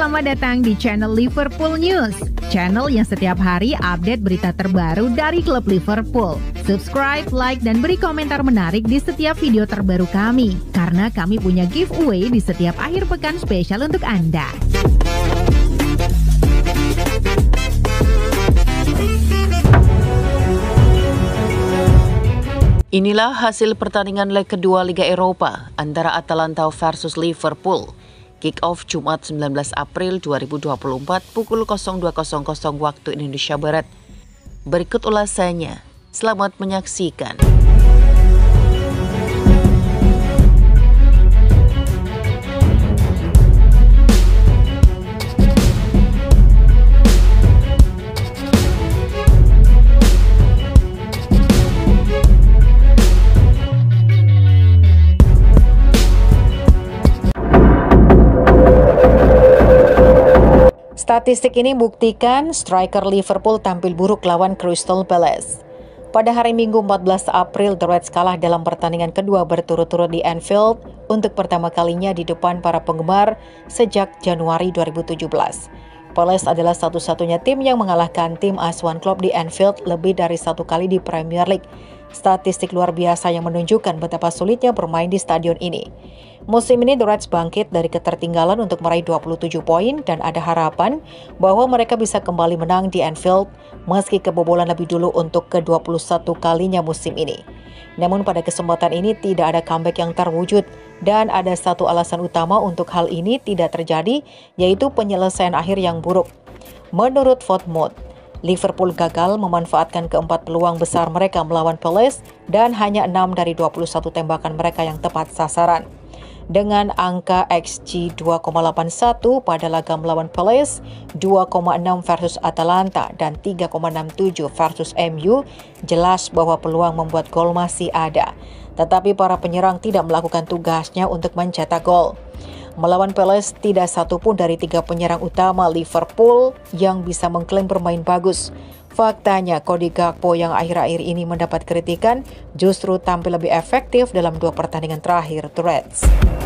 selamat datang di channel Liverpool News. Channel yang setiap hari update berita terbaru dari klub Liverpool. Subscribe, like, dan beri komentar menarik di setiap video terbaru kami. Karena kami punya giveaway di setiap akhir pekan spesial untuk Anda. Inilah hasil pertandingan leg kedua Liga Eropa antara Atalanta versus Liverpool. Kick-off Jumat 19 April 2024 pukul 02.00 waktu Indonesia Barat. Berikut ulasannya. Selamat menyaksikan. Statistik ini buktikan striker Liverpool tampil buruk lawan Crystal Palace. Pada hari Minggu 14 April, The Reds kalah dalam pertandingan kedua berturut-turut di Anfield untuk pertama kalinya di depan para penggemar sejak Januari 2017. Palace adalah satu-satunya tim yang mengalahkan tim asuhan klub di Anfield lebih dari satu kali di Premier League. Statistik luar biasa yang menunjukkan betapa sulitnya bermain di stadion ini. Musim ini The Reds bangkit dari ketertinggalan untuk meraih 27 poin dan ada harapan bahwa mereka bisa kembali menang di Anfield meski kebobolan lebih dulu untuk ke-21 kalinya musim ini. Namun pada kesempatan ini tidak ada comeback yang terwujud dan ada satu alasan utama untuk hal ini tidak terjadi, yaitu penyelesaian akhir yang buruk. Menurut Fotmod, Liverpool gagal memanfaatkan keempat peluang besar mereka melawan Palace dan hanya 6 dari 21 tembakan mereka yang tepat sasaran. Dengan angka XG 2,81 pada laga melawan Palace, 2,6 versus Atalanta, dan 3,67 versus MU, jelas bahwa peluang membuat gol masih ada. Tetapi para penyerang tidak melakukan tugasnya untuk mencetak gol. Melawan Palace, tidak satu pun dari 3 penyerang utama Liverpool yang bisa mengklaim bermain bagus. Faktanya, Cody Gakpo yang akhir-akhir ini mendapat kritikan justru tampil lebih efektif dalam 2 pertandingan terakhir The Reds.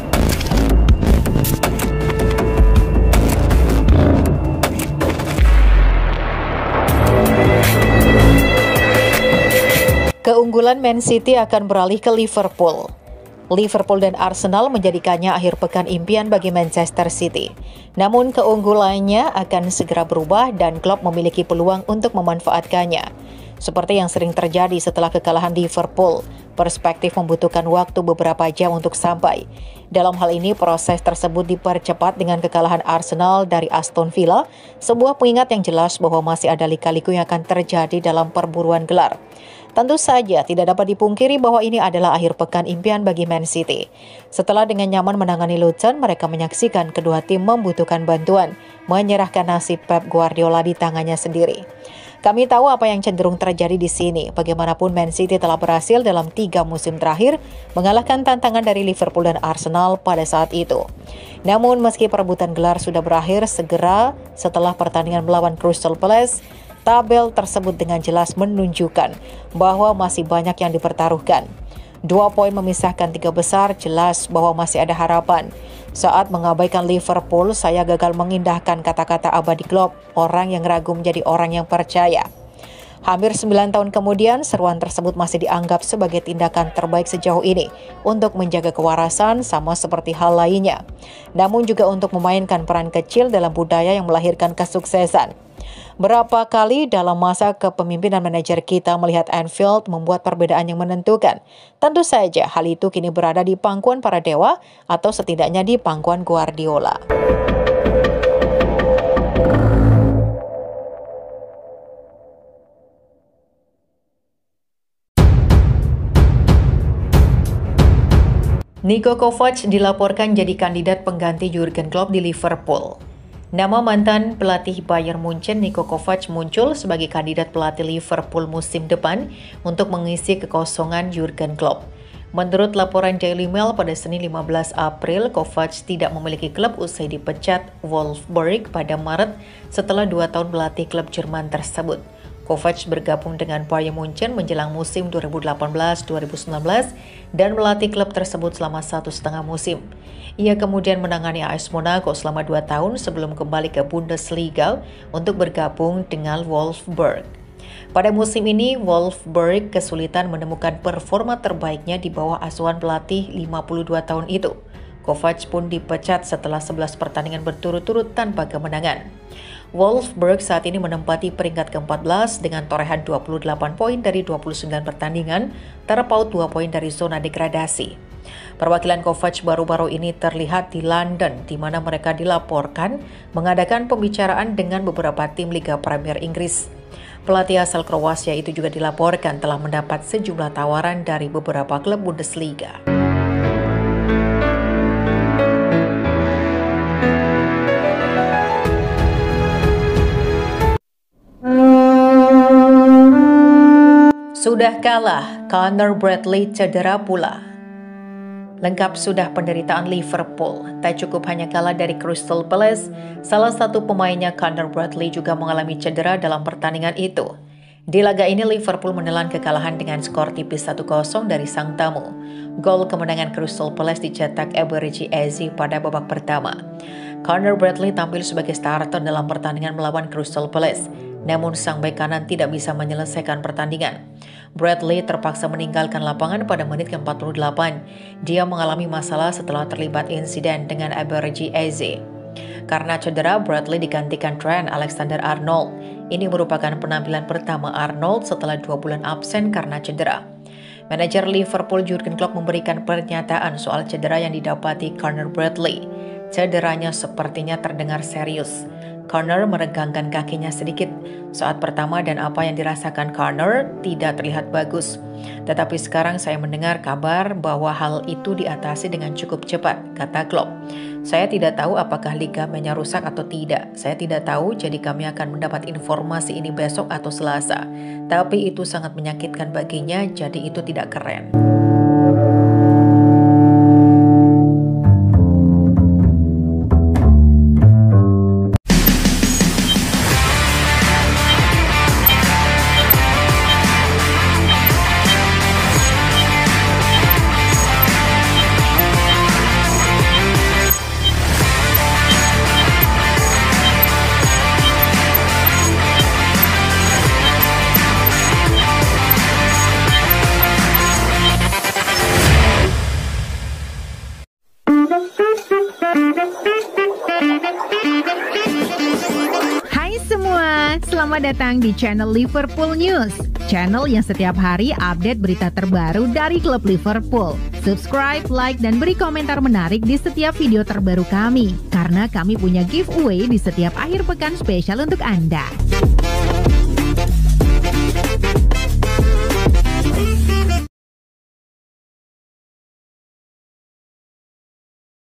Keunggulan Man City akan beralih ke Liverpool. Liverpool dan Arsenal menjadikannya akhir pekan impian bagi Manchester City. Namun keunggulannya akan segera berubah dan Klopp memiliki peluang untuk memanfaatkannya. Seperti yang sering terjadi setelah kekalahan Liverpool, perspektif membutuhkan waktu beberapa jam untuk sampai. Dalam hal ini, proses tersebut dipercepat dengan kekalahan Arsenal dari Aston Villa, sebuah pengingat yang jelas bahwa masih ada lika-liku yang akan terjadi dalam perburuan gelar. Tentu saja tidak dapat dipungkiri bahwa ini adalah akhir pekan impian bagi Man City. Setelah dengan nyaman menangani Luton, mereka menyaksikan kedua tim membutuhkan bantuan, menyerahkan nasib Pep Guardiola di tangannya sendiri. Kami tahu apa yang cenderung terjadi di sini. Bagaimanapun Man City telah berhasil dalam 3 musim terakhir mengalahkan tantangan dari Liverpool dan Arsenal pada saat itu. Namun meski perebutan gelar sudah berakhir segera setelah pertandingan melawan Crystal Palace, tabel tersebut dengan jelas menunjukkan bahwa masih banyak yang dipertaruhkan. 2 poin memisahkan 3 besar, jelas bahwa masih ada harapan. Saat mengabaikan Liverpool, saya gagal mengindahkan kata-kata abadi Klopp, orang yang ragu menjadi orang yang percaya. Hampir 9 tahun kemudian, seruan tersebut masih dianggap sebagai tindakan terbaik sejauh ini untuk menjaga kewarasan sama seperti hal lainnya. Namun juga untuk memainkan peran kecil dalam budaya yang melahirkan kesuksesan. Berapa kali dalam masa kepemimpinan manajer kita melihat Anfield membuat perbedaan yang menentukan. Tentu saja hal itu kini berada di pangkuan para dewa atau setidaknya di pangkuan Guardiola. Niko Kovac dilaporkan jadi kandidat pengganti Jurgen Klopp di Liverpool. Nama mantan pelatih Bayern Munchen Niko Kovac muncul sebagai kandidat pelatih Liverpool musim depan untuk mengisi kekosongan Jurgen Klopp. Menurut laporan Daily Mail pada Senin 15 April, Kovac tidak memiliki klub usai dipecat Wolfsburg pada Maret setelah 2 tahun melatih klub Jerman tersebut. Kovac bergabung dengan Bayern Munchen menjelang musim 2018-2019 dan melatih klub tersebut selama 1,5 musim. Ia kemudian menangani AS Monaco selama 2 tahun sebelum kembali ke Bundesliga untuk bergabung dengan Wolfsburg. Pada musim ini, Wolfsburg kesulitan menemukan performa terbaiknya di bawah asuhan pelatih 52 tahun itu. Kovac pun dipecat setelah 11 pertandingan berturut-turut tanpa kemenangan. Wolfsburg saat ini menempati peringkat ke-14 dengan torehan 28 poin dari 29 pertandingan, terpaut 2 poin dari zona degradasi. Perwakilan Kovac baru-baru ini terlihat di London, di mana mereka dilaporkan mengadakan pembicaraan dengan beberapa tim Liga Premier Inggris. Pelatih asal Kroasia itu juga dilaporkan telah mendapat sejumlah tawaran dari beberapa klub Bundesliga. Sudah kalah, Conor Bradley cedera pula. Lengkap sudah penderitaan Liverpool. Tak cukup hanya kalah dari Crystal Palace, salah satu pemainnya Conor Bradley juga mengalami cedera dalam pertandingan itu. Di laga ini Liverpool menelan kekalahan dengan skor tipis 1-0 dari sang tamu. Gol kemenangan Crystal Palace dicetak Eberechi Eze pada babak pertama. Conor Bradley tampil sebagai starter dalam pertandingan melawan Crystal Palace. Namun sang bek kanan tidak bisa menyelesaikan pertandingan. Bradley terpaksa meninggalkan lapangan pada menit ke-48. Dia mengalami masalah setelah terlibat insiden dengan Eberechi Eze. Karena cedera, Bradley digantikan Trent Alexander-Arnold. Ini merupakan penampilan pertama Arnold setelah 2 bulan absen karena cedera. Manajer Liverpool Jurgen Klopp memberikan pernyataan soal cedera yang didapati Conor Bradley. Cederanya sepertinya terdengar serius. Conor meregangkan kakinya sedikit saat pertama dan apa yang dirasakan Conor tidak terlihat bagus. Tetapi sekarang saya mendengar kabar bahwa hal itu diatasi dengan cukup cepat, kata Klopp. Saya tidak tahu apakah ligamennya rusak atau tidak. Saya tidak tahu, jadi kami akan mendapat informasi ini besok atau Selasa. Tapi itu sangat menyakitkan baginya, jadi itu tidak keren. Hai semua, selamat datang di channel Liverpool News, channel yang setiap hari update berita terbaru dari klub Liverpool. Subscribe, like, dan beri komentar menarik di setiap video terbaru kami, karena kami punya giveaway di setiap akhir pekan spesial untuk Anda.